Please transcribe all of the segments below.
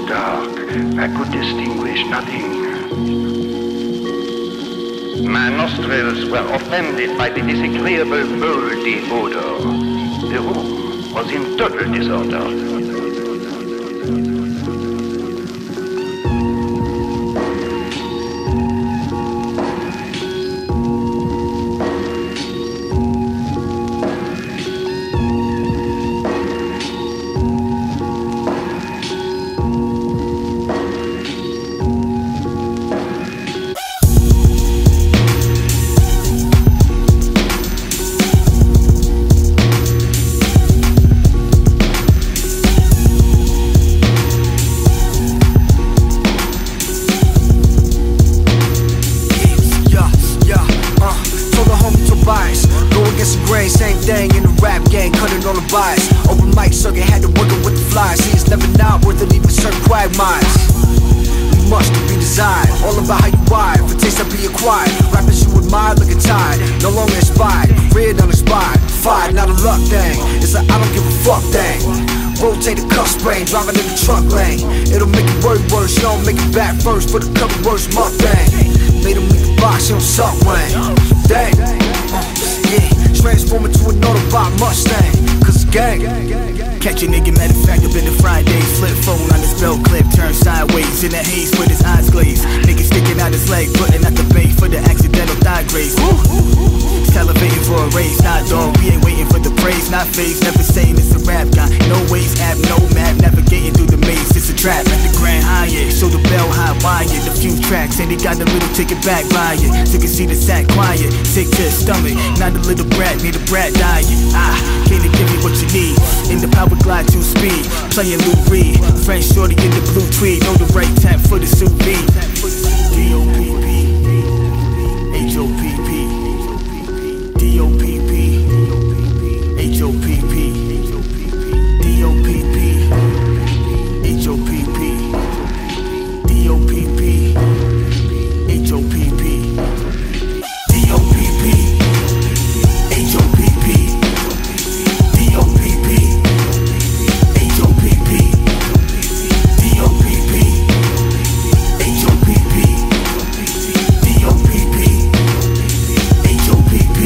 dark, I could distinguish nothing. My nostrils were offended by the disagreeable moldy odor. The room was in total disorder. Same thing in the rap game, cutting on the bias. Open mic circuit, had to work it with the flies. See, it's never not worth it, even certain quagmires. Much to be desired, all about how you wired. For taste that be acquired, rappers you admire looking tired, no longer inspired, red uninspired. Fired, not a luck thing, it's a I don't give a fuck thing. Rotate the cuff sprain, driving in the truck lane. It'll make it word worse, you don't make it back first. For the cover worse, my thing. Made him leave the box, you don't suck, Wayne. Dang, yeah. Transform into an Autobot Mustang, cause gang. Catch a nigga, matter of fact, up in the Friday. Flip phone on his belt clip, turn sideways. In the haze with his eyes glazed. Nigga sticking out his leg, putting out the bait for the accidental thigh graze. Salivating for a raise, not dog, we ain't waiting for the praise. Not phased, never saying it's a rap guy. No ways, app, no map, navigating through the maze. It's a trap at the Grand Hyatt. Show the bell high wire, the few tracks, and they got the little ticket back riot. So you can see the sack quiet, sick to his stomach. Not a little brat, need a brat diet. Can't give me what you need. In the power glide 2 speed, playing Lou Reed. French shorty in the blue tweed, know the right tap for the sous vide. D-O-P-P, H-O-P-P, D-O-P-P, H-O-P-P, D-O-P-P, H-O-P-P, D-O-P-P, H-O-P-P, D-O-P-P, H-O-P-P, D-O-P-P, H-O-P-P, D-O-P-P, H-O-P-P, D-O-P-P, H-O-P-P.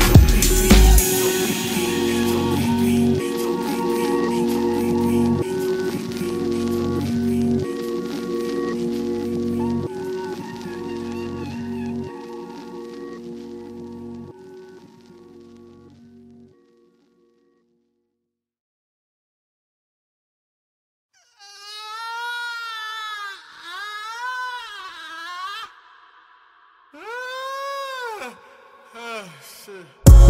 Shit.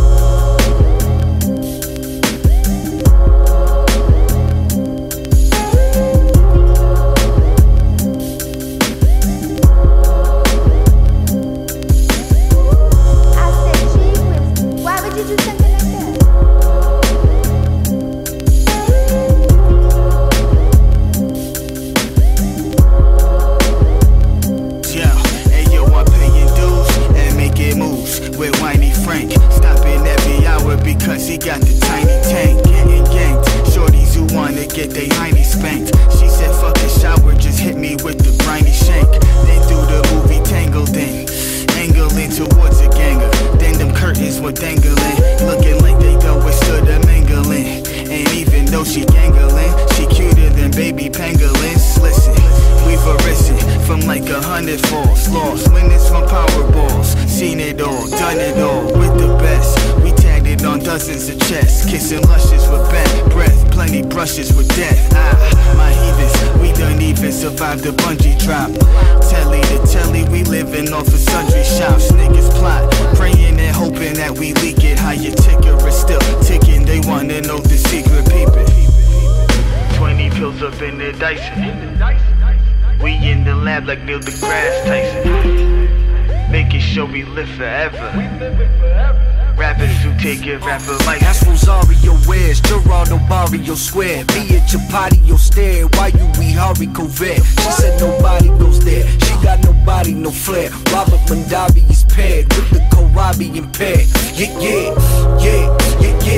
Stopping every hour because he got the tiny tank. Getting ganked, shorties who wanna get they hiney spanked. She said fuck the shower, just hit me with the briny shank. Then through the movie tangled in, angling towards a ganger. Then them curtains were dangling, looking like they done withstood the mangling. And even though she gangling, she cuter than baby pangolins. Listen, we've arisen from like 100 falls, lost winners from Powerballs. Seen it all, done it all with the best. We tagged it on dozens of chests, kissing luscious with bad breath, plenty brushes with death. My heathens, we done even survived the bungee drop. Telly to telly, we living off of sundry shops. Niggas plot, praying and hoping that we leak it. How your ticker is still ticking, they wanna know the secret, peeping. 20 pills up in the Dyson. We in the lab like Neil deGrasse Tyson. Making sure we live forever. Rappers who take it rapper like That's Rosario Wears, Gerardo Barrio Square. Me at your patio stare, why you we hurry Covert? She said nobody goes there, she got nobody, no flair. Robert Mondavi is paired with the Kohlrabi impaired.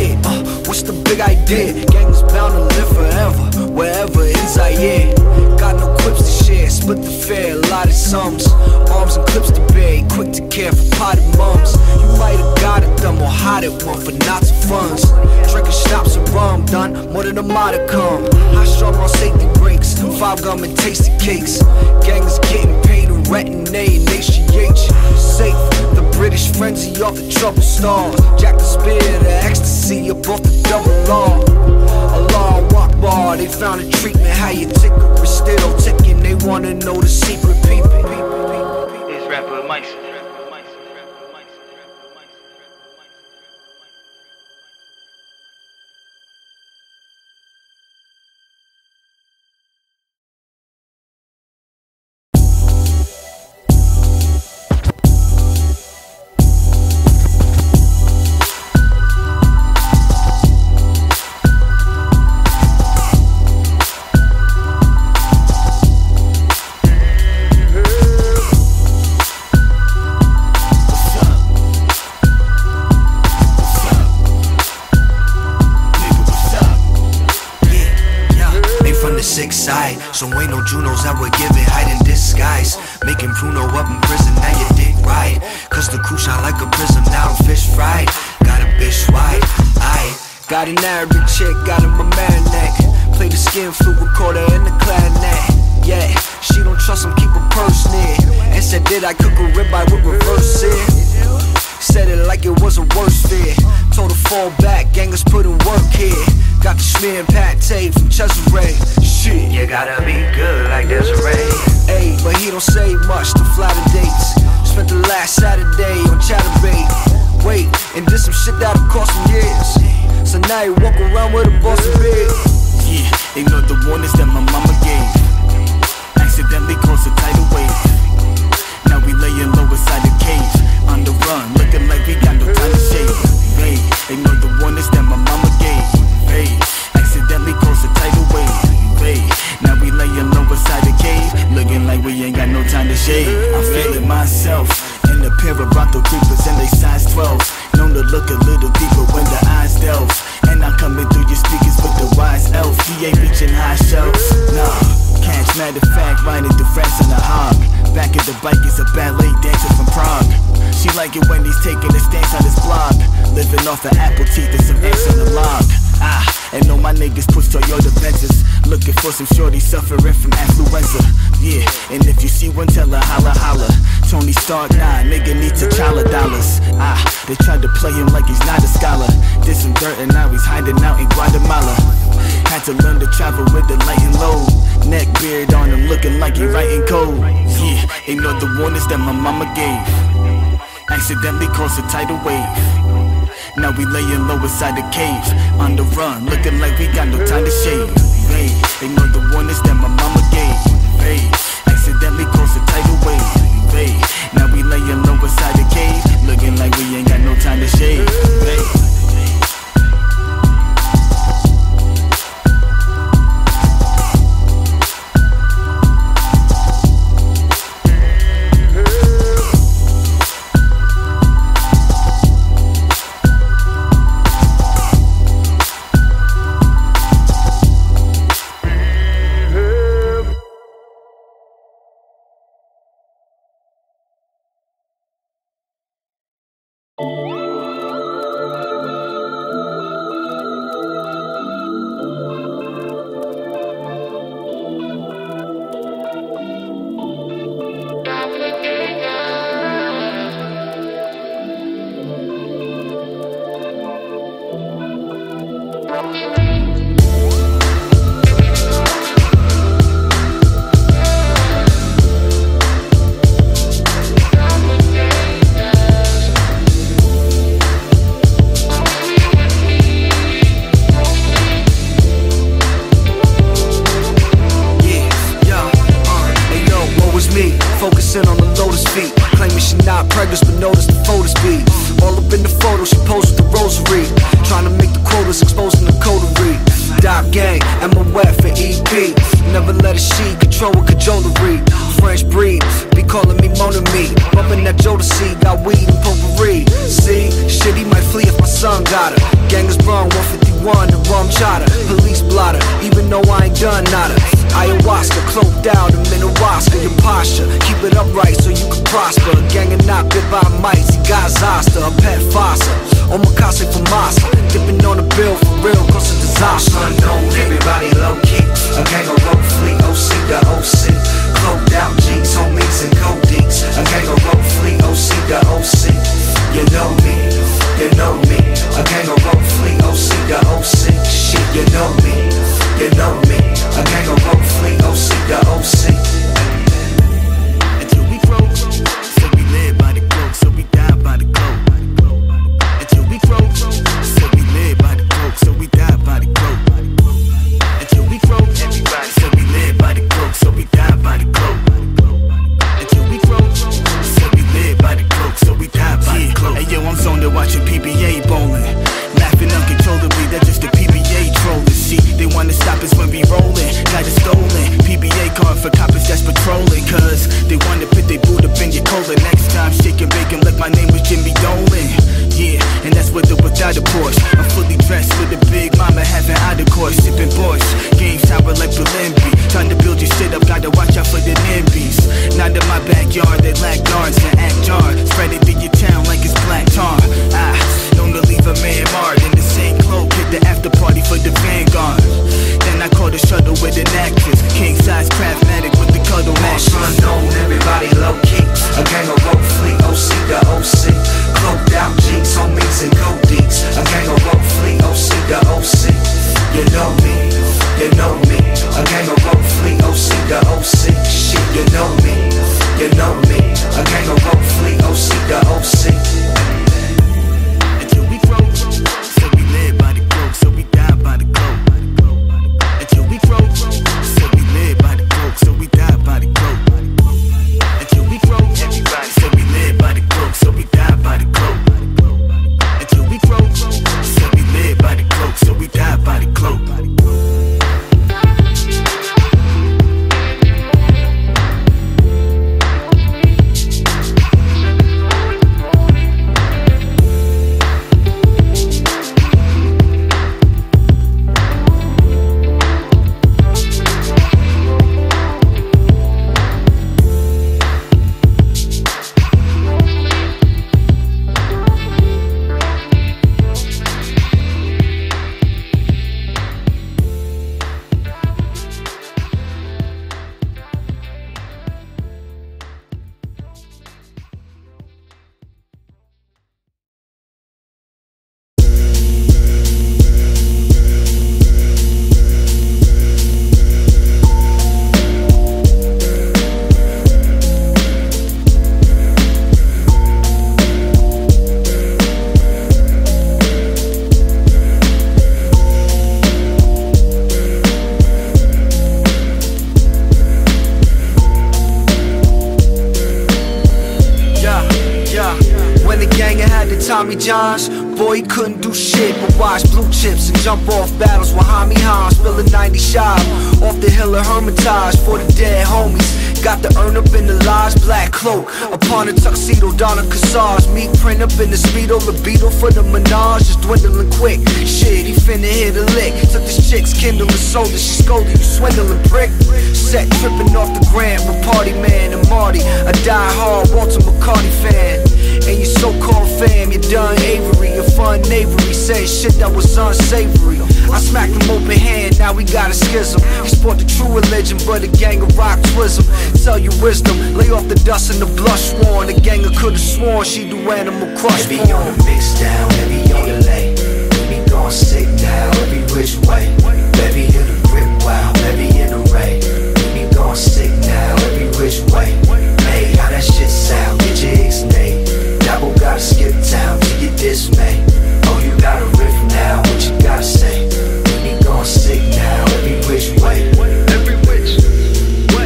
What's the big idea? Gang is bound to live forever, wherever in Zaire. Got got no quips to share. Split the fare, a lot of sums. Arms and clips to bear, quick to care for potted mums. You might have got it done or hot at one for knots of funds. Drinking schnapps and rum, done more than a modicum. High strong on safety brakes, 5 gum and tasty cakes. Gangs getting paid in rent and A and HGH. Safe, the British frenzy off the trouble star. Jack the spear, the ecstasy up off the double law. Allah Akbar, they found a treatment. How you ticker is still ticking. They wanna know the secret, peep it. It's rapper Mike. Side, so ain't no Junos that would give it hide in disguise. Making Bruno up in prison, now you dig right. Cause the crew shine like a prism, now I'm fish fried. Got a bitch wide, I got an Arabic chick, got in my neck. Play the skin flute recorder in the clarinet. Yeah, she don't trust him, keep her purse near. And said, did I cook a ribeye with reverse it? Said it like it was a worst fear. Told her fall back, gangers put in work here. Got the smear and pate from Cesare. Shit, you gotta be good like Desiree. Ayy, but he don't say much to flatter dates. Spent the last Saturday on Chatterbait. Wait, and did some shit that'll cost him years. So now you walk around with a Boston beard. Yeah, ignore the warnings that my mama gave. Accidentally caused a tidal wave. Now we laying low inside the cave. On the run, looking like we got no time to shave. Hey, ignore the warnings that my mama gave. Hey, accidentally caused a tidal wave. Hey, now we laying low inside the cave. Looking like we ain't got no time to shave. I'm feeling myself in a pair of Bronto creepers and they size 12. Known to look a little deeper when the eyes delve. And I'm coming through your speakers with the wise elf. He ain't reaching high shelves, nah. Catch, matter of fact, riding through France on a hog. Back at the bike is a ballet dancer from Prague. She like it when he's taking a stance on his blog. Living off the apple teeth and some ants on the log. And all my niggas push Toyota Ventures. Looking for some shorties suffering from affluenza. Yeah, and if you see one, tell her holla holla. Tony Stark, nah, nigga needs $1 dollars. They tried to play him like he's not a scholar. Did some dirt and now he's hiding out in Guatemala. Had to learn to travel with the light and low. Neck beard on him looking like he writing code. Yeah, ignore the warnings that my mama gave. Accidentally caused a tidal wave. Now we laying low inside the cave. On the run, looking like we got no time to shave. Hey, ignore the warnings that my mama gave. Hey, accidentally caused a tidal wave. Hey, now we laying low inside the cave. Looking like we ain't got no time to shave. Hey. Focusing on the lotus feet, claiming she not pregnant but notice the photo speed. All up in the photo, she posed with the rosary, trying to make the quotas, exposing the coterie. Dop gang, MOF and EP, never let a she control with cajolery. French breed, be calling me Mon Ami, bumping that Jodeci, got weed and potpourri. See, shit, he might flee if my son got her. Gang is brung, 151 one, the rum chata, police blotter, even though I ain't done nada. Ayahuasca, cloaked out, I'm in a Oscar. Your posture, keep it upright so you can prosper. A gang of not bit by mice, he got Zasta, a pet fossa. Omakase for masa, dipping on the bill for real, cause it's disaster. Unknown, everybody low key. A gang of rope fleet, OC to OC. Cloaked out G's, homies and codees. A gang of rope fleet, OC to OC. You know me, you know me. A gang of rope fleet, OC to OC. Shit, you know me, you know me. A gang of rope fleet, OC to OC. Until we grow, so we live by the cloak, so we die by the cloak. Until we grow, so we live by the cloak, so we die by the cloak. Until we grow, so we live by the cloak, so we die by the cloak. Until we grow, so we live by the cloak, so we die by the cloak. Hey yo, I'm zoned watching PBA bowling, laughing uncontrollably. That's just the PBA trolling. See, they wanna stop us when we rollin'. Got it stolen. PBA card for coppers that's patrolling, cause they wanna put their boot up in your cola. Next time, shake and bake 'em like my name was Jimmy Dolan. Yeah, and that's with or without a Porsche. I'm fully dressed with a big mama having out of course, sipping Bush. Game sour like Berlimby. Trying to build your shit up, gotta watch out for the NIMBYs. Not in my backyard, they lack guards and act jar. Spread it through your town like it's black tar. Known to leave a man marred in the same cloak. Hit the after party for the Vanguard. Then I caught a shuttle with an actress. King size craftmatic with the cuddle mattress. Unknown, everybody low key. A gang of rope fleet, OC to OC. Cloaked out G's, homies and codees. A gang of rope fleet, OC to OC. You know me, you know me. A gang of rope fleet, OC to OC. Shit, you know me, you know me. A gang of rope fleet, OC to OC. Until we grow, so we live by the cloak, so we die by the cloak. Until we grow, so we live by the cloak, so we die by the cloak. Until we grow, so we live by the cloak, so we die by the cloak. Until we grow, so we live by the cloak, so we die by the cloak. Tommy Johns, boy, he couldn't do shit but watch blue chips and jump off battles with Hami Han, spilling 90 shot off the hill of Hermitage for the dead homies. Got the urn up in the lodge, black cloak upon a tuxedo, Donna Cassars, meat print up in the speedo, libido for the menage is dwindling quick. Shit, he finna hit a lick. Took this chick's Kindle and sold it, she scolded, you swindling prick. Set tripping off the Grant with Party Man and Marty, a die-hard Walter McCarty fan. And your so-called fam, you done Avery, your fun knavery, saying shit that was unsavory. I smacked him open hand, now we got a schism. He sport the true religion, but a gang of rock twism. Tell you wisdom, lay off the dust and the blush sworn. The ganger could've sworn she do Animal Crush. Heavy on the mix down, heavy on the lay. We gon' sick now, every which way. Baby in the grip, wow, baby in the ray. We gon' sick now, every which way. Hey, how that shit sound? Get your X-nay. Double gotta skip town to get this May. Oh, you gotta riff now, what you gotta say? We gon' sick now, every which way. Every which way.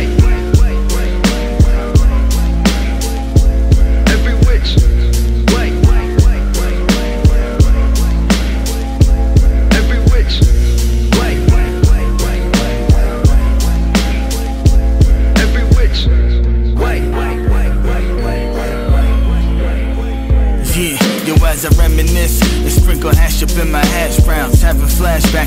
Every which way.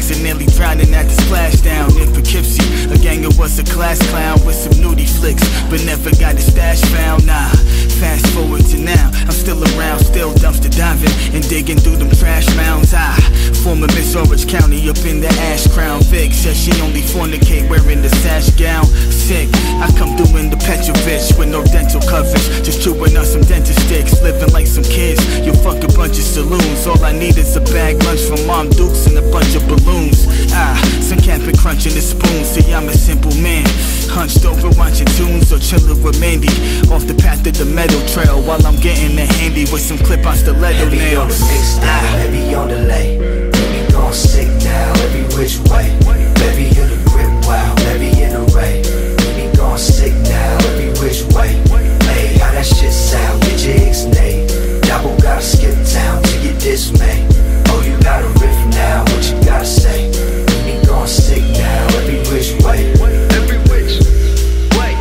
clowns and nearly drowning at the splashdown in Poughkeepsie. A ganger was a class clown with some nudie flicks, but never got his stash found. Nah, fast forward to now, I'm still around, still dumpster diving and digging through them trash mounds. Former Miss Orange County up in the Ash Crown. Vic says she only fornicate wearing the sash gown. Sick, I come through in the Petrovich with no dental coverage, just chewing on some dentist sticks, living like some kids. You fuck a bunch of saloons, all I need is a bag lunch from Mom Dukes and a bunch of balloons. Some camping crunching the spoon. See, I'm a simple man, hunched over watching tunes or chillin' with Mandy off the path of the metal trail while I'm getting it handy with some clip-on stiletto nails. Heavy on the mix now, heavy on the lay. Baby gon' sick now, every which way. Baby hear the grip, wow, baby in the ray. Baby gon' sick now, every which way. Hey, how that shit sound, get your ixnay. Double gotta skip town to get dismay. Oh, you got a riff now, what you gotta say? Baby gon' sick now, every which way. Every which way.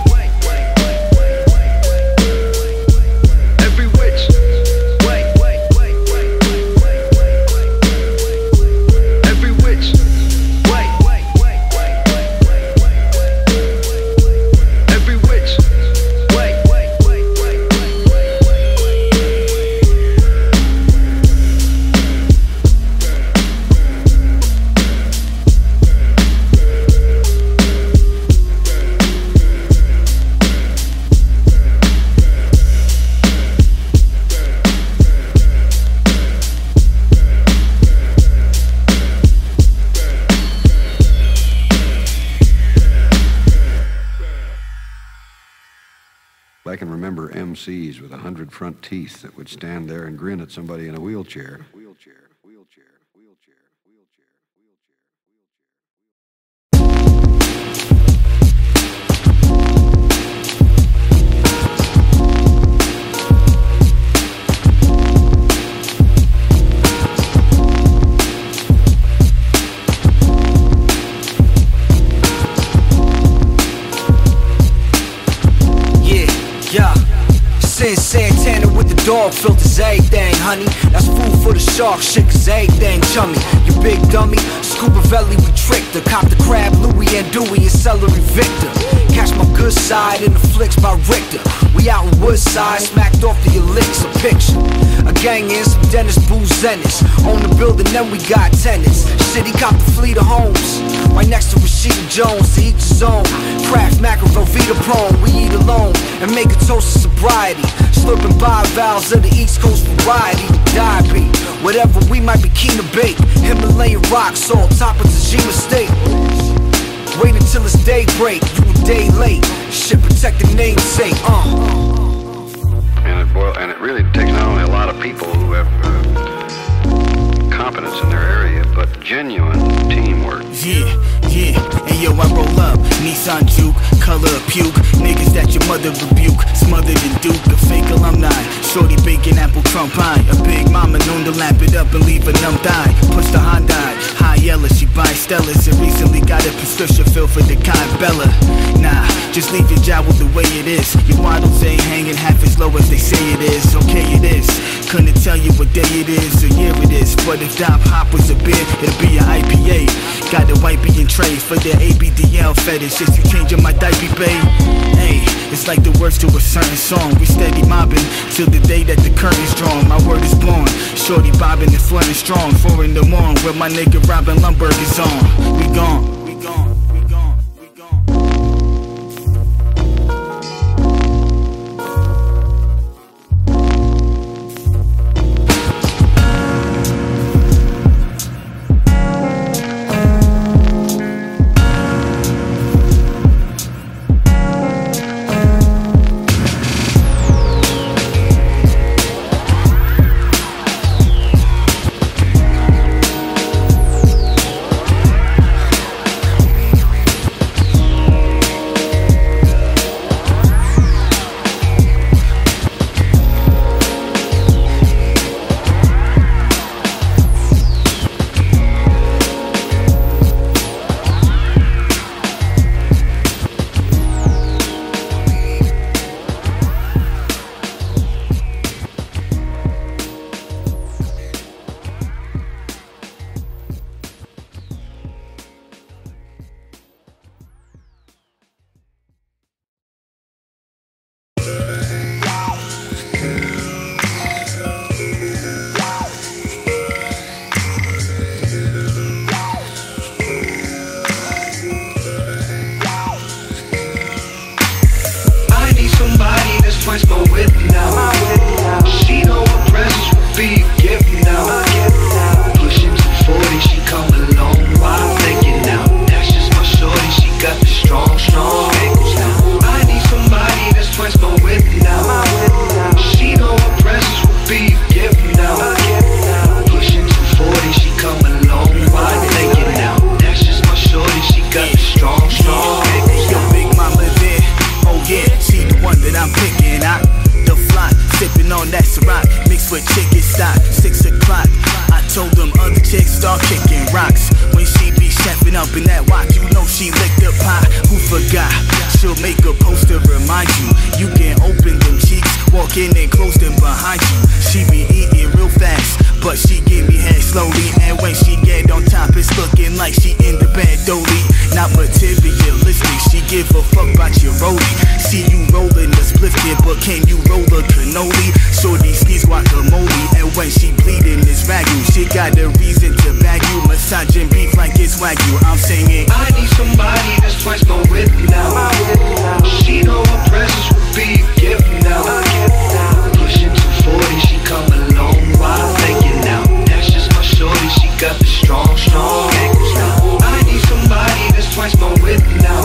Every which way. Every which way. Every which way. I can remember MCs with 100 front teeth that would stand there and grin at somebody in a wheelchair. Santana with the dog filters, everything, honey. That's food for the shark, shit, cause everything chummy. You big dummy, scuba belly, we tricked her. Cop the crab, Louie and Dewey and celery Victor. Catch my good side in the flicks by Richter. We out in Woodside, smacked off the elixir picture. A gang in some Dennis Booze Ennis. On the building, then we got tenants. Shit, he got the fleet of homes. Right next to Rashida Jones, to each his own. Kraft Macker, Velveeta Prone, we eat alone and make a toast of sobriety. Slurping bivalves of the East Coast variety. Diabetes, whatever we might be keen to bake. Himalayan rock salt, top of Tajima State. Wait until it's daybreak, you a day late. Shit, protect the namesake, And it really takes not only a lot of people who have competence in their area, but genuine teamwork. Yeah, and yo, I roll up, Nissan Juke, color of puke. Niggas that your mother rebuke, smothered in Duke, a fake alumni. Shorty bacon, apple crumb pie. A big mama known to lap it up and leave a numb thigh. Push the Hyundai, high yellow, she buys Stellas. And recently got a prescription filled for the Kai Bella. Nah, just leave your job with the way it is. Your waddles ain't hanging half as low as they say it is. Okay, it is. Couldn't tell you what day it is or year it is. But if Dom Hop was a beer, it'd be an IPA. Got the white being trade for their ABDL fetish. Just you changing my diaper, babe. Hey, it's like the words to a certain song. We steady mobbing till the day that the curtain's drawn. My word is born. Shorty bobbing and flirting strong. 4 in the morning where my nigga Robin Lumberg is on. We gone. start kicking rocks. When she be chefing up in that wok, you know she licked the pot. Who forgot? She'll make a poster remind you. You can open them cheeks, walk in and close them behind you. She be eating real fast, but she give me head slowly. And when she get on top, it's looking like she in the bed dolly. Not materialistic, she give a fuck about your rolling. See you rolling the split kid, but can you roll a cannoli? Shorty sneeze guacamole, and when she bleeding it's ragu. She got a reason to bag you, massaging beef like it's wagyu. I'm singing, I need somebody that's twice my width now. She know her presence would be a gift now. Pushing 240, she come a long while thinking now. That's just my shorty, she got the strong ankles now. I need somebody that's twice my width now.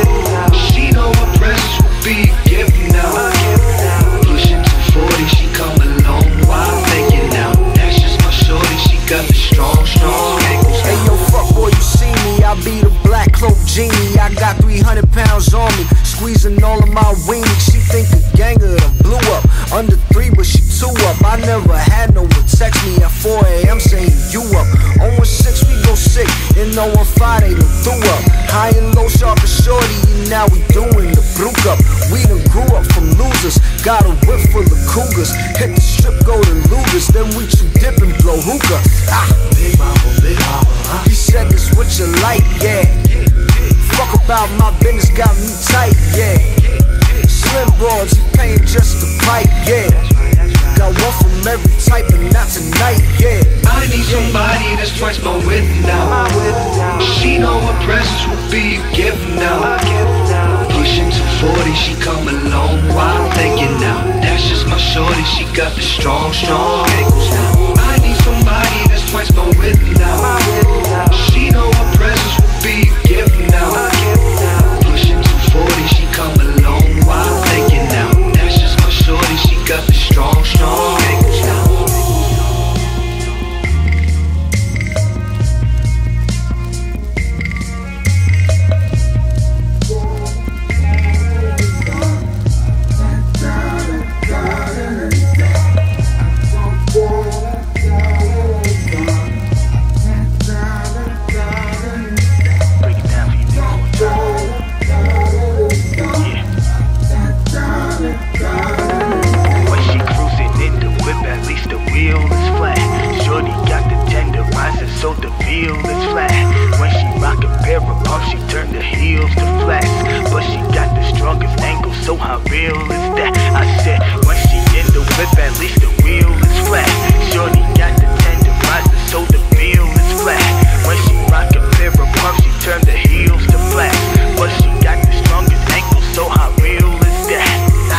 She know her presence would be a gift now. Pushing 240, she come a long while thinking now. That's just my shorty, she got the strong ankles now. Hey yo, fuck boy, you see me, I be the black cloak genie. I got 300 pounds on me, squeezing all of my weenie. She think the gang of them blew up, under 3 but she 2 up. I never had no one text me at 4 AM saying you up. On 16 we go sick, and on 15 they done threw up. High and low, sharp and shorty, and now we doing the brew up. We done grew up from losers, got a whip full of cougars. Hit the strip, go to Lugas, then we chew dip and blow hookah. Ah, big mama, huh? He said this what you like, yeah. Fuck about my business, got me tight, yeah. Slim broads, you paying just the pipe, yeah. Got one from every type, and not tonight, yeah. I need somebody that's twice my width now. She know her presence will be a gift now. Pushing 240, she come a long while thinking now. That's just my shorty, she got the strong ankles now. I need somebody that's twice my width now. She know her presence will be a gift now. Pushing 240, she come a long while thinking now. That's just my shorty, she got the strong ankles now. So the feel is flat. When she rock a pair of pumps, she turn the heels to flats. But she got the strongest ankles, so how real is that? I said, when she in the whip, at least the wheel is flat. Shorty got the tenderizer, so the feel is flat. When she rock a pair of pumps, she turn the heels to flats. But she got the strongest ankles, so how real is that?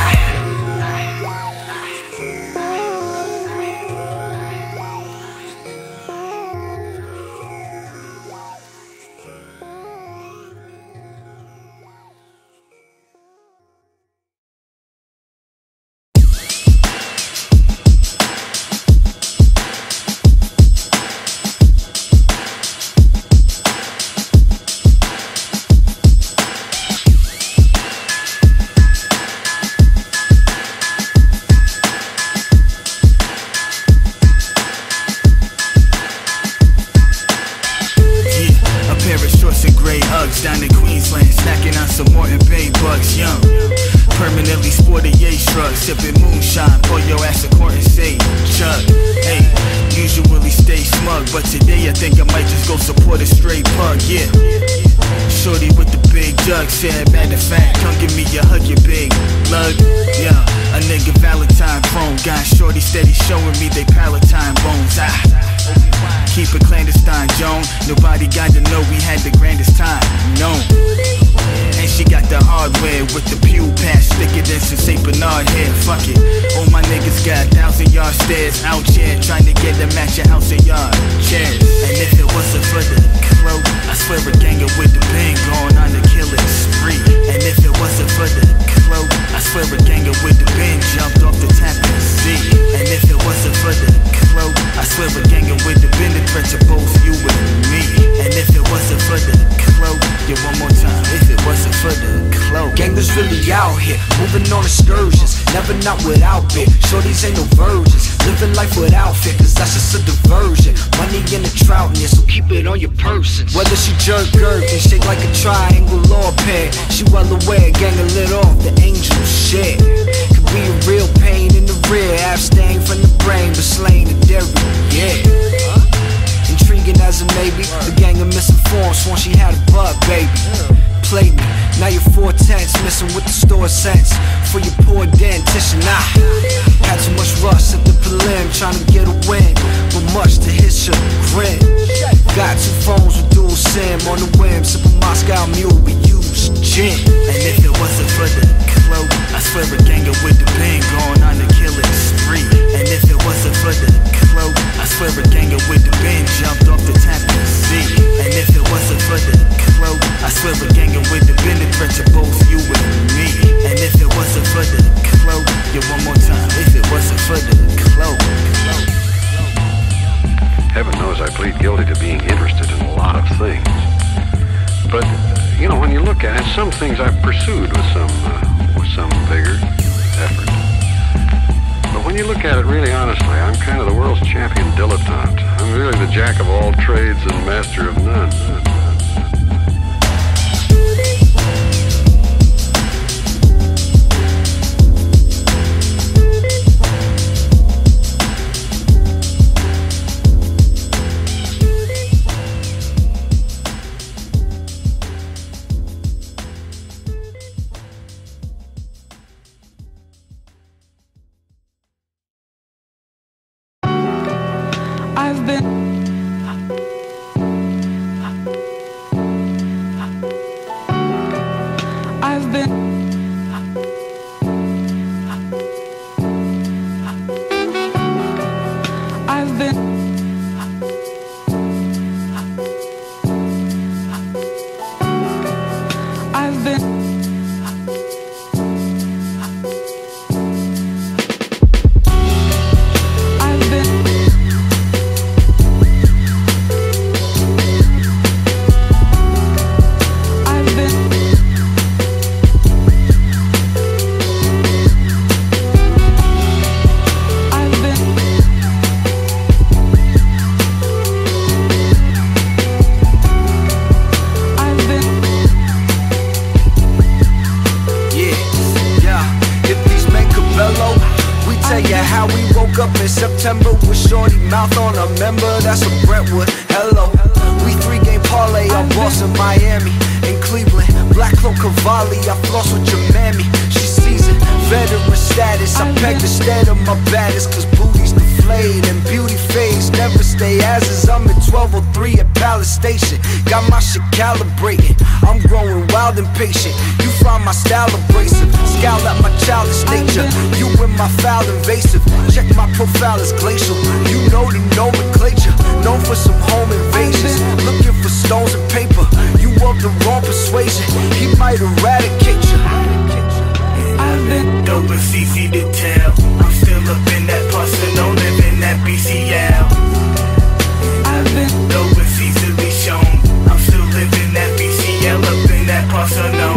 Down in Queensland, snacking on some Morton Bay bucks, young. Permanently sport a yay shrug, sipping moonshine, pour your ass a quart and say, chug. Hey, usually stay smug, but today I think I might just go support a stray pug, yeah. Shorty with the big jug said, matter of fact, come give me a hug, you big lug. Yeah, a nigga Valentine chrome, got shorty steady showing me they Palatine bones. Keep it clandestine, Joan. Nobody got to know we had the grandest time known. And she got the hardware with the pew pass, thicker than some St. Bernard hair. Fuck it. All my niggas got 1,000-yard stairs out here, trying to get them at your house and yard chairs. And if it wasn't for the cloak, I swear a ganger with the bang going on the killing spree. And if it wasn't for the cloak, I swear a ganger with the bang jumped off the Tappan Zee. And if it wasn't for the cloak, I swear a ganger with the bend the threat to both you and me. And if it wasn't for the cloak, yeah, one more time. If it wasn't for the cloak. Gangers really out here, moving on excursions, never not without bit. Shorties ain't no virgins, living life without fear, cause that's just a diversion. Money in the trout in so keep it on your person. Whether she jerk and shake like a triangle or a pear, she well aware, gang a lit off the angel shit. Could be a real pain in the rear, abstain from the brain, but slain the dairy, yeah. Intriguing as a maybe, the gang of misinformed, sworn she had a butt, baby. Played me, now you're 4/10, missing with the store sense. For your poor dentition, had too much rush at the prelim, trying to get a win, but much to his chagrin. Got 2 phones with dual SIM on the whim, sipping Moscow Mule, we use gin. And if it wasn't for the cloak, I swear a ganger with the pen going on the killing spree. And if it wasn't for the cloak, I swear a ganger with the pen jumped off the Tappan Sea. And if it wasn't for the cloak, I swear a ganger with the pen that threat to both you and me. And if it wasn't for the cloak, yeah, one more time. If it wasn't for the cloak. Heaven knows I plead guilty to being interested in a lot of things. But, you know, when you look at it, some things I've pursued with some vigor, effort. But when you look at it really honestly, I'm kind of the world's champion dilettante. I'm really the jack of all trades and master of none. I've been September with shorty mouth on a member, that's a Brentwood. Hello, we 3-game parlay, I'm boss in Miami and Cleveland. Black Cloak Cavalli, I floss with your mammy. She seasoned, veteran status. I pegged instead of my baddest, cause booty's deflated and beauty fades never stay as is. I'm at 1203 at Palace Station, got my shit calibrated. I'm growing wild and patient. You find my style abrasive, scowl at my childish nature. You in my foul invasive, check my profile is glacial. You know the nomenclature, known for some home invasions. Looking for stones and paper, you of the wrong persuasion. He might eradicate you. I've been dope, it's easy to tell. I'm still up in that Barcelona, living that BCL. I've been dope, it's easily shown. I'm still living that BCL up in that Barcelona.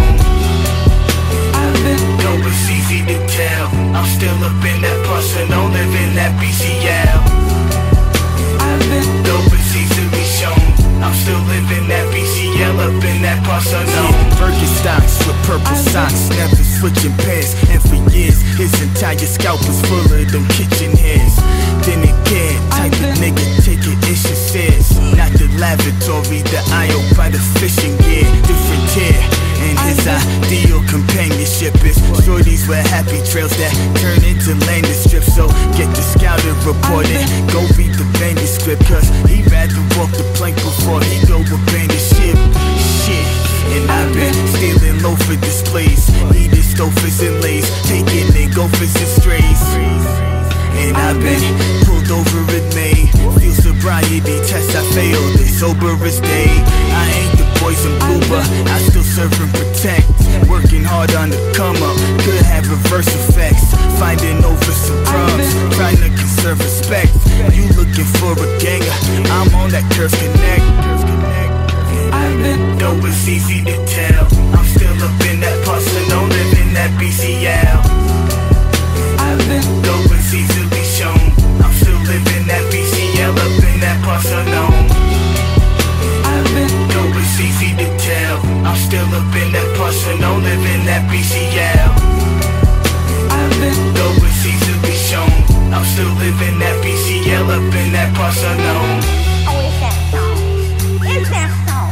I've been dope, it's easy to tell. I'm still up in that Barcelona, living that BCL. I've been dope, it's easily shown. I'm still living that BCL up in that Barcelona. Birkenstocks with purple socks, never switching pairs. And for years, his entire scalp was full of them kitchen hairs. Then again, type of nigga taking issue says. Not the lavatory, the aisle by the fishing gear. Different tier, and his ideal companionship is shorties with happy trails that turn into landing strips. So get the scouter reported, go read the manuscript, cause he'd rather walk the plank before he go abandon ship. Shit, and I've been stealing loafer displays, eating stofers and lays, taking in gophers and strays. And I've been pulled over in May, field sobriety test I failed, it's sober as day. I ain't the poison blue, but I still serve and protect. Working hard on the come up, could have reverse effects. Fighting over some crumbs, trying to conserve respect. You looking for a ganger, I'm on that Curve Connect. I've been dope, it's easy to tell. I'm still up in that Barcelona, live in that BCL. I've been overseas to be shown. I'm still living that BCL up in that Barcelona. I've been overseas, easy to tell. I'm still up in that Barcelona, living that BCL. I've been overseas to be shown. I'm still living that BCL up in that Barcelona. Oh, it's that song. It's that song.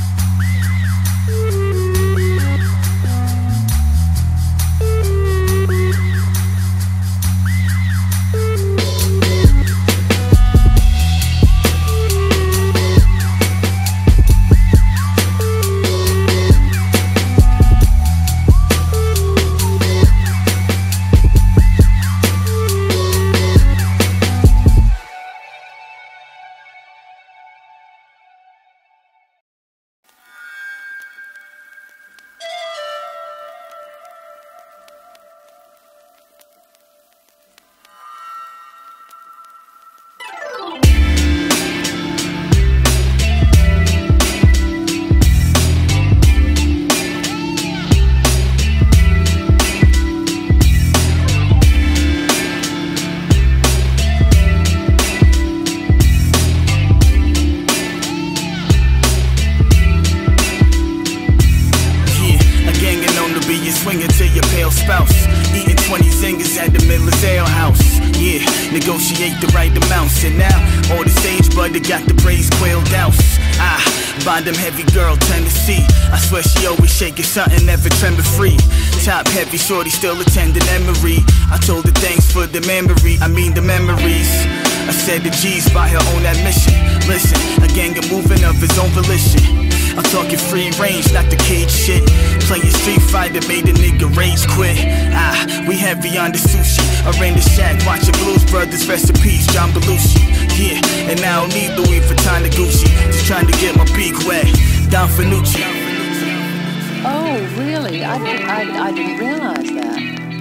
Swinging to your pale spouse, eating 20 zingers at the Miller's Ale House. Yeah, negotiate the right amounts. And now, all the sage butter got the braised quail douse. Buy them heavy girl, Tennessee. I swear she always shaking something, never tremor free. Top heavy, shorty still attending Emory. I told her thanks for the memory, the memories. I said the G's by her own admission. Listen, a gang of moving of his own volition. I'm talking free range, not the cage shit. Playing Street Fighter made a nigga rage quit. We heavy on the sushi. I ran the shack, watching Blues Brothers, recipes, John Belushi. Yeah, and I don't need Louis Vuitton or Gucci. Just trying to get my beak wet. Don Fanucci. Oh, really? I didn't realize that.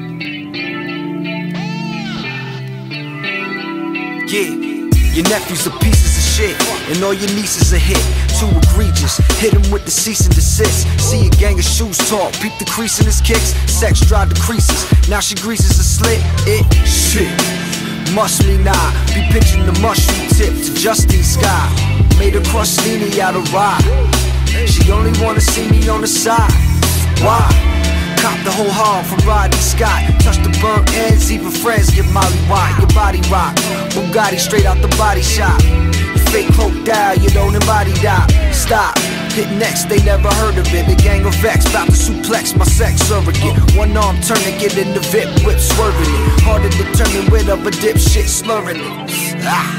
Yeah. Your nephews are pieces of shit, and all your nieces a hit. Too egregious, hit him with the cease and desist. See a gang of shoes talk, peep the crease in his kicks. Sex drive the creases, now she greases a slit. Shit, must me not be pitching the mushroom tip to Justine Scott. Made her crustini out of rye. She only wanna see me on the side. Why? Cop the whole hog from Rodney Scott. Touch the burnt ends, even friends get Molly White. Your body rock, Bugatti straight out the body shop. Your fake cloak down, you don't embody that. Stop, hit next, they never heard of it. The gang of X, bout to suplex my sex surrogate. One arm turning, get in the VIP, whip swerving it. Hard to determine wit of a dipshit slurring it.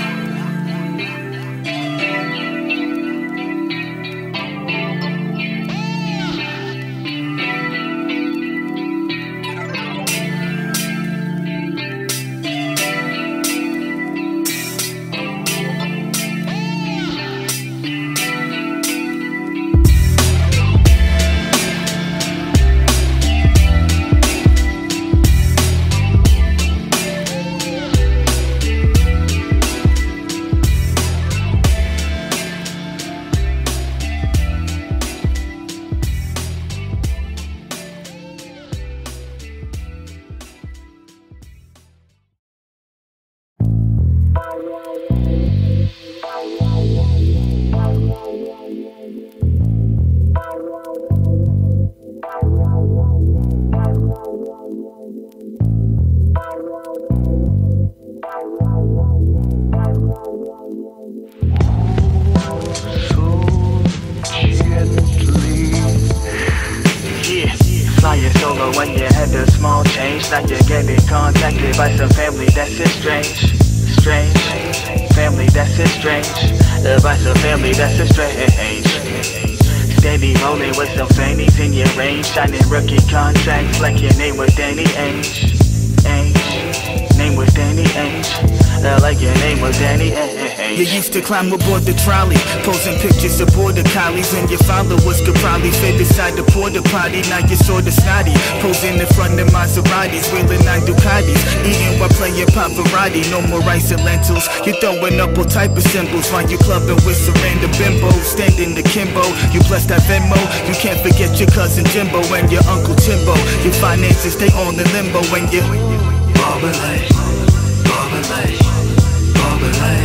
When you had a small change, now you're getting contacted by some family that's strange. Family that's strange. By some family that's strange. Steady rolling with some fannies in your range, signing rookie contracts like your name was Danny Ainge. Name was Danny Ainge. like your name was Danny. You used to climb aboard the trolley, posing pictures of border collies, and your followers could probably fit inside the porta potty. Now you're sorta snotty, posing in front of Maseratis, wheeling 9 Ducatis, eating while playing Pavarotti. No more rice and lentils, you're throwing up all type of symbols while you're clubbing with some random bimbo, standing akimbo. You blessed that Venmo, you can't forget your cousin Jimbo and your uncle Timbo. Your finances stay on the limbo when you Barbelay, Barbelay, Barbelay,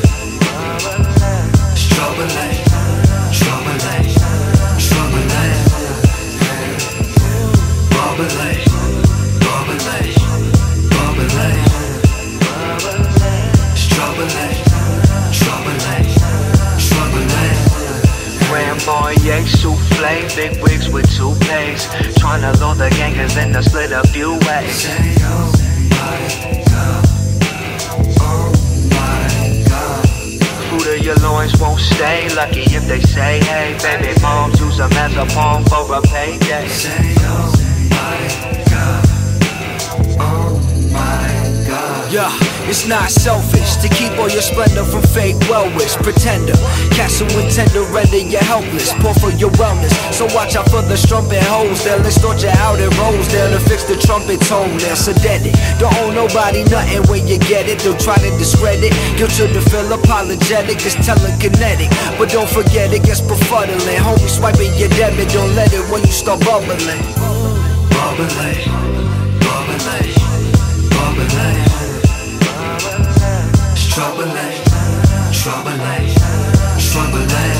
Strawberry, Strawberry, Strawberry, Barbelay, Barbelay, Barbelay, Strawberry, Strawberry, Strawberry. Flamboyant souffle, big wigs with toupees, tryna lure the gangers and to split a few ways. Say oh my God, oh my God. Food of your loins won't stay, lucky if they say, hey, baby moms use them as a pawn for a payday. Say oh my God, oh my God. Yeah, it's not selfish to keep all your splendor from fake well-wish pretender. Castle with tender, render you helpless, poor for your wellness. So watch out for the strumpet hoes, they'll extort you out in rows, they'll fix the trumpet tone, they'll sedate it. Don't owe nobody nothing when you get it, they'll try to discredit. Your children feel apologetic, it's telekinetic, but don't forget it gets befuddling. Homie swiping your debit, don't let it when you start bubbling. Barbelay, Barbelay, Barbelay, Strawberry, Strawberry, Strawberry,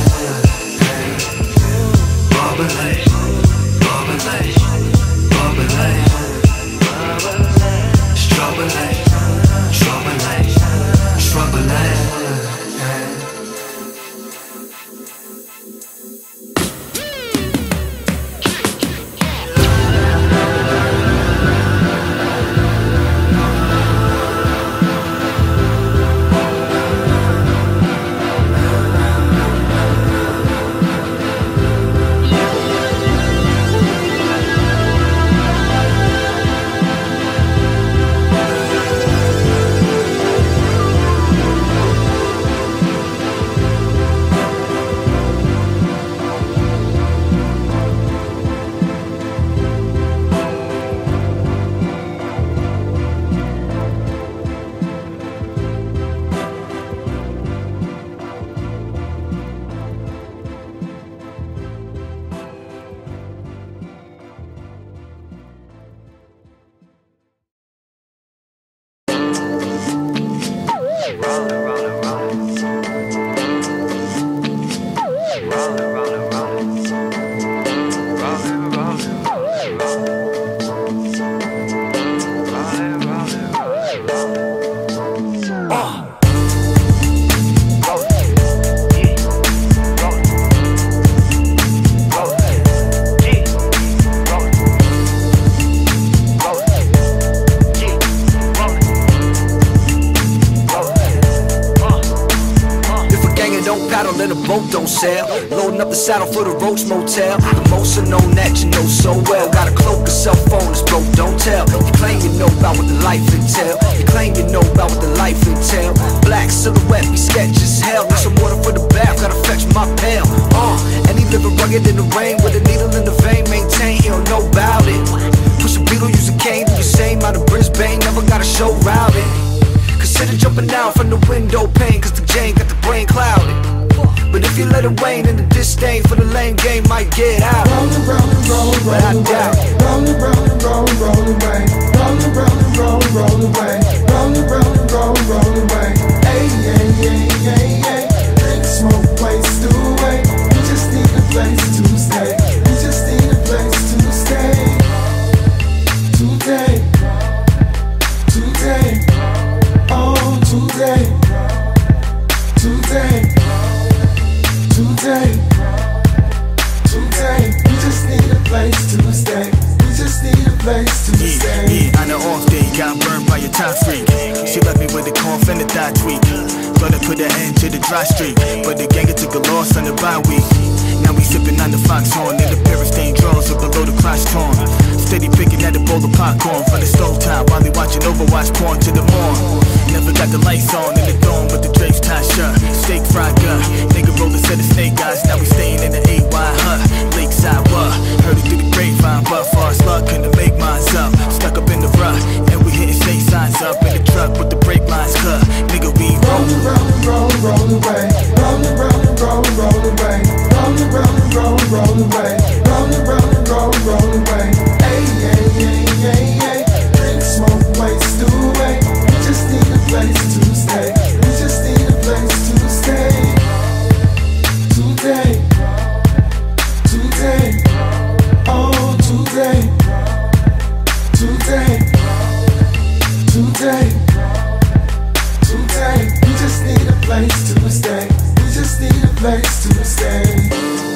Barbelay, Barbelay, Barbelay, Strawberry, Strawberry, Strawberry. In a boat don't sail, loading up the saddle for the Roach Motel. The most are known that you know so well. Got a cloak, a cell phone, it's broke, don't tell. You claim you know about what the life entail. You claim you know about what the life entail. Black silhouette, be sketch as hell. Need some water for the bath, gotta fetch my pail. And he living rugged in the rain with a needle in the vein. Maintain, he don't know about it. Push a beetle, use a cane, do the same out of Brisbane. Never got a show routed. Consider jumping down from the window pane, cause the Jane got the brain clouded. But if you let it wane, then the disdain for the lame game might get out. Rollin', rollin', rollin', but I doubt it. Rollin', rollin', rollin', rollin' away. Rollin', rollin', rollin', rollin' away. Rollin', rollin', rollin', rollin' away. Hey, hey, hey, hey, hey. Drink, smoke, waste away. We just need a place to stay. We just need a place to stay. Today, today, oh today, today. Today, we just need a place to stay. We just need a place to stay. Yeah, on an off day, got burned by a top freak. She left me with a cough and a thigh tweak. Thought I put an end to the dry streak, but the ganger took a loss on the bye week. Now we sipping on the foxhorn, and the pair of stained drawers are below the crotch torn. steady picking at a bowl of popcorn from the stove top while they watching Overwatch porn to the morn. Never got the lights on in the dome, but the drapes tied shut. Steak fried gun, nigga roll a set of snake eyes. Now we staying in the AY hut, lakeside what? Heard it through the grapevine, but far as luck couldn't make mines up. Stuck up in the rut, and we hitting state signs up in the truck with the brake lines cut. Nigga, we rollin', rollin', rollin', rollin' away. Rollin', rollin', rollin', rollin' away. Rollin', rollin', rollin', rollin' away. Rollin', rollin', rollin', rollin' away. Hey, hey, hey, hey, hey. Drink, smoke, waste away. We just need a place to stay. We just need a place to stay. Today, today, oh today, today, today, today. We just need a place to stay. We just need a place to stay.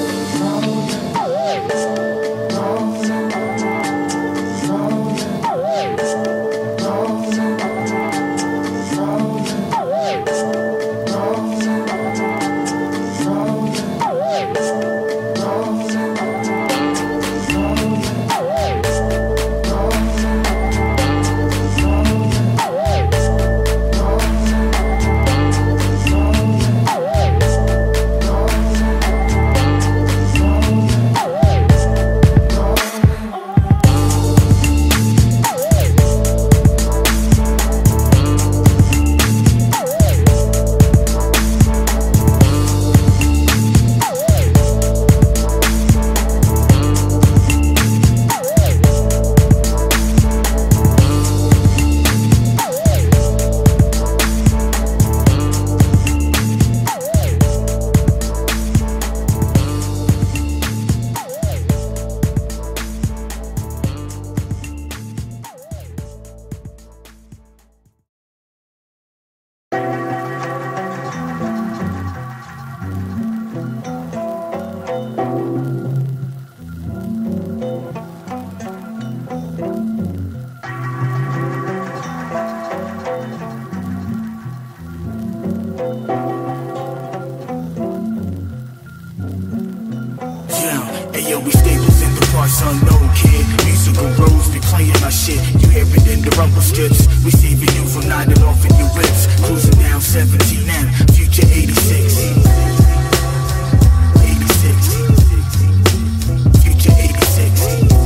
Ayo, we staples in the parts unknown, kid. Musical roads be playing my shit. You hear it in the rumble strips. We saving you from nodding off in your whips. Cruising down 17 and future 86. 86. Future 86.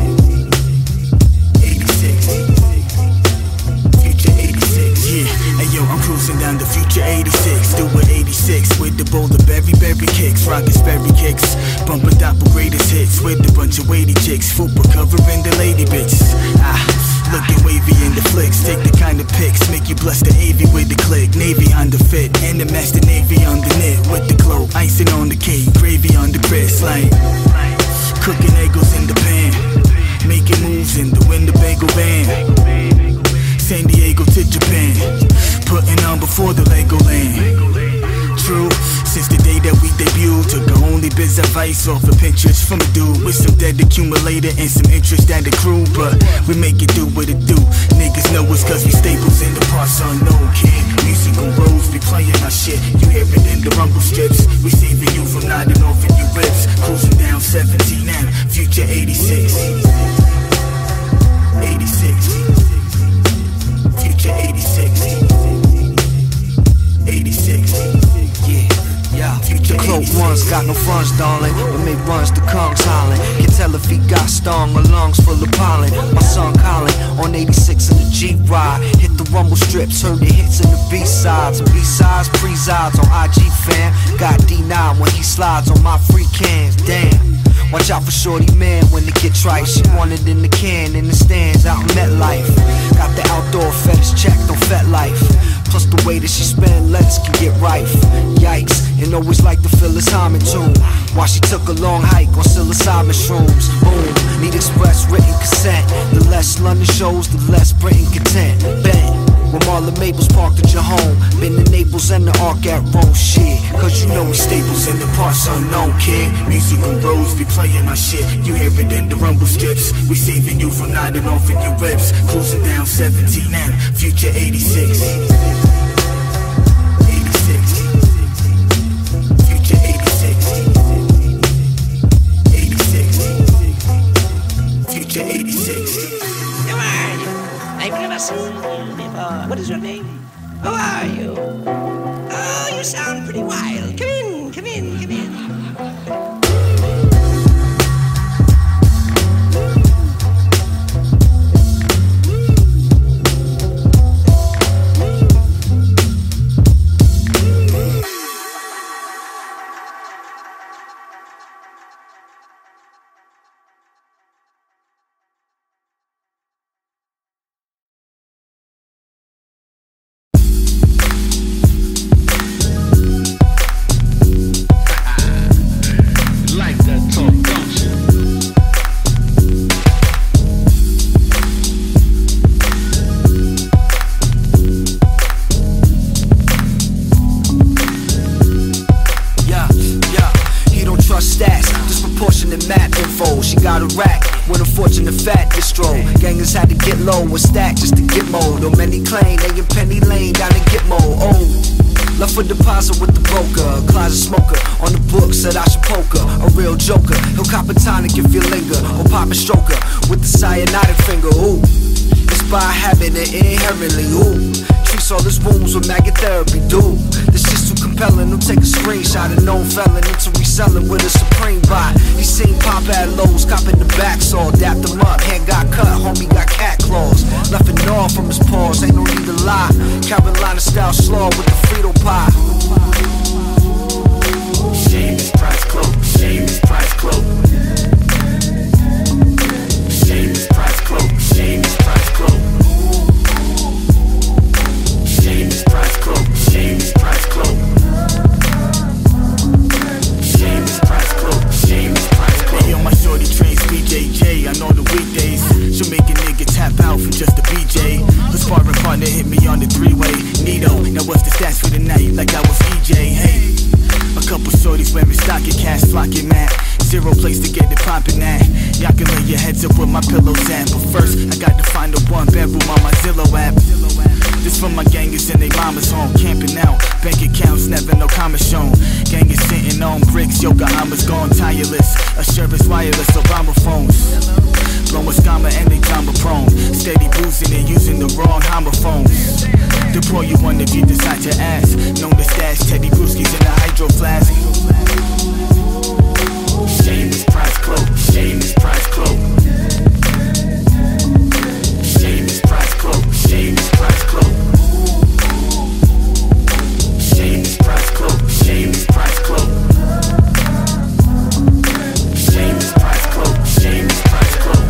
86. Future 86. Yeah, ayo, I'm cruising down the future 86. Doing 86 with the bowl of berry kicks. Rockin' Sperry kicks. Bumpin' Doppel greatest hits with a bunch of weighty chicks. Fupa covering the lady bitches. Looking wavy in the flicks. Take the kind of pics. Make you bless the AV with the click. Navy on the fit. And the master Navy on the knit. With the cloak. Icing on the cake. Gravy on the grits. Like cooking Eggos in the pan. Making moves in the Winnebago van. San Diego to Japan. Putting on before the Legoland. True, since the day that we debuted, took our only biz advice off of Pinterest from a dude with some debt accumulator and some interest that accrue. But we make it do what it do. Niggas know it's cause we staples in the parts unknown, kid. Musical roads be playing my shit. You hear it in the rumble strips. We saving you from nodding off in your ribs. Cruising down 17 and future 86. 86. Future 86. 86. The cloak ones got no funds, darling. When they runs, the Kong's hollering. Can tell if he got stung or lungs full of pollen. My son Colin on 86 in the Jeep ride. Hit the rumble strips, heard the hits in the B-sides. B-sides, presides on IG fam. Got D9 when he slides on my free cans. Damn. Watch out for shorty man when it get trite. She want it in the can, in the stands out in MetLife. Got the outdoor fetish checked on FetLife. Plus the way that she spend lettuce can get rife. Yikes, and always like to feel his hymen tune. While she took a long hike on psilocybin shrooms. Boom, need express written consent. The less London shows, the less Britain content. Bang, when Marlon Maples parked at your home. Been to Naples and the Ark at Rome, shit. Cause you know we staples in the parts unknown, kid. Musical roads be playing my shit. You hear it in the rumble strips. We saving you from nodding off in your ribs. Cruising down 17 and future 86. 86. Future 86. 86. Future 86. her stats, disproportionate map info. She got a rack when unfortunate fat distro. Gangers had to get low and stack just to get more. Though many claim they in Penny Lane down to get more. Oh, left for deposit with the broker, closet smoker on the book said I should poker. A real joker, he'll cop a tonic if you linger, or pop a stroker with the cyanotic finger. Ooh, it's by habit and inherently. Ooh, treats all his wounds with maggot therapy. Dude, this shit's too compelling. He'll take a screenshot of known felon into reselling with a Supreme bot. He seen Pop at Lowe's, copping the back saw, dapped him up, hand got cut, homie got cat claws. Left a gnaw from his paws, ain't no need to lie. Carolina style slaw with the Frito pie. Shame is price cloak, shame is price cloak. Shame is price cloak, shame is price cloak. Shame is price cloak, shame is price cloak. Shame is price cloak, shame is price cloak. Hey, yo, my shorty trains BJJ on all the weekdays. She'll make a nigga tap out from just a BJ. Her sparring partner hit me on the three-way. Nito, now what's the stats for the night? Like I was EJ, hey. A couple shorties wearing stocking cash, flocking mad. Zero place to get it poppin' at. Y'all can lay your heads up where my pillows at. But first, I got to find the one bedroom on my Zillow app. This for my gangers and they mama's home, camping out. Bank accounts, never no comma shown. Gangers sitting on bricks, Yokohama's gone tireless. Assurance wireless, Obama phones. Blowing scammer and they drama prone. Steady boozing and using the wrong homophones. Deploy you one if you decide to ask. Known to stash Teddy Brewskis in a hydro flask. Shame is price cloak, shame is price cloak. Shame is price cloak, shame is price cloak. Shame is price cloak, shame is price cloak. Shame is price cloak, shame is price cloak.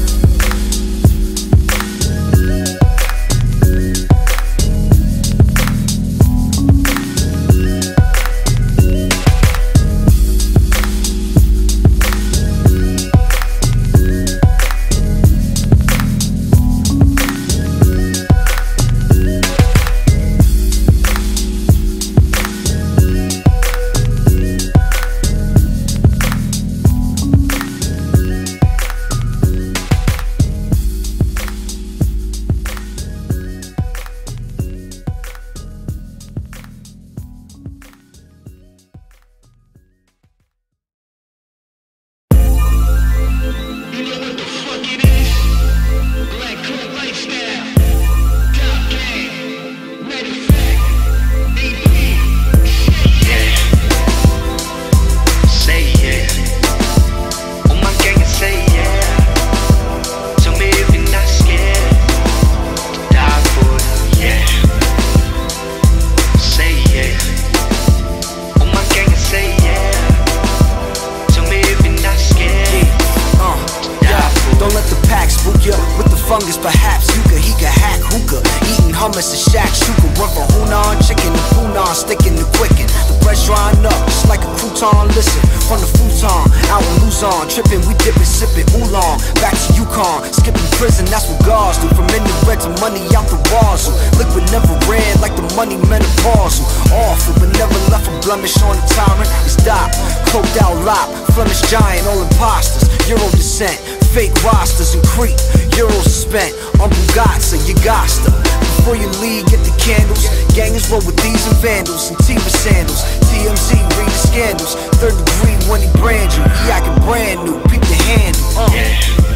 hummus and shakshuka. Went from Hunan chicken to Punan, sticking to quicken. The bread's drying up, just like a crouton. Listen, from the futon, out in Luzon, tripping, we dipping, sipping oolong. Back to Yukon, skipping prison, that's what guards do. From in the red to money out the wazoo. Liquid never ran like the money menopausal. Awful, but never left a blemish on the tyrant. It's Doc, cloaked out lop, Flemish giant, all imposters. Euro descent, fake rosters and creep. Euros are spent on Bugatti, you gotta. Before you leave, get the candles. Gangers roll with these and vandals and Tiva sandals. TMZ, read the scandals. Third degree when he brand you. He acting brand new, peep the handle. Yeah.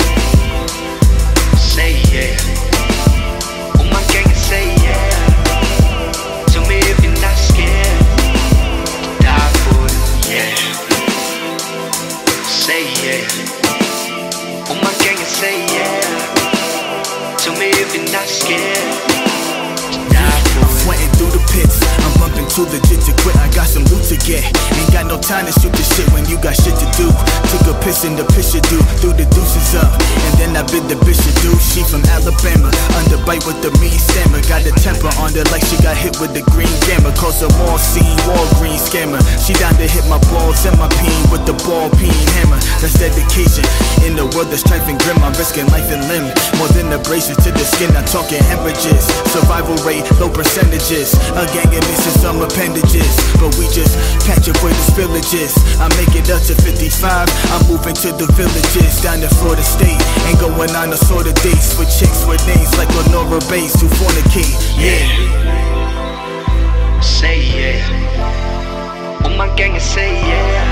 Say yeah. Oh my gang, say yeah. Tell me if you're not scared. Die for it, yeah. Say yeah. Oh my gang, say yeah. Tell me if you're not scared. Sweating through the pits, I'm bumping too legit to quit. I got some loot to get. Ain't got no time to shoot the shit when you got shit to do. Took a piss in the pisher do, threw the deuces up, and then I bid the bitch to do. She from Alabama, underbite with the mean stammer. Got a temper on her like she got hit with the green gamma. Cause a mall scene, Walgreens scammer. She down to hit my balls and my peen with the ball peen hammer. That's dedication. In the world that's strife and grim, I'm risking life and limb. More than abrasives to the skin, I'm talking hemorrhages. Survival rate, low percentages. A gang of missing some appendages, but we just catch up with the these villages. I make it up to 55, I'm moving to the villages down to Florida State. Ain't going on no sort of dates with chicks with names like Lenora Bates who fornicate. Yeah. Say yeah. Oh my gang and say yeah.